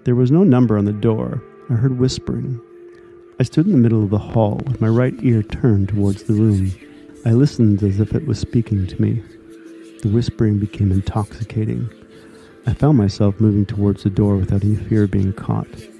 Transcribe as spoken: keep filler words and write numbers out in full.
There was no number on the door. I heard whispering. I stood in the middle of the hall with my right ear turned towards the room. I listened as if it was speaking to me. The whispering became intoxicating. I found myself moving towards the door without any fear of being caught.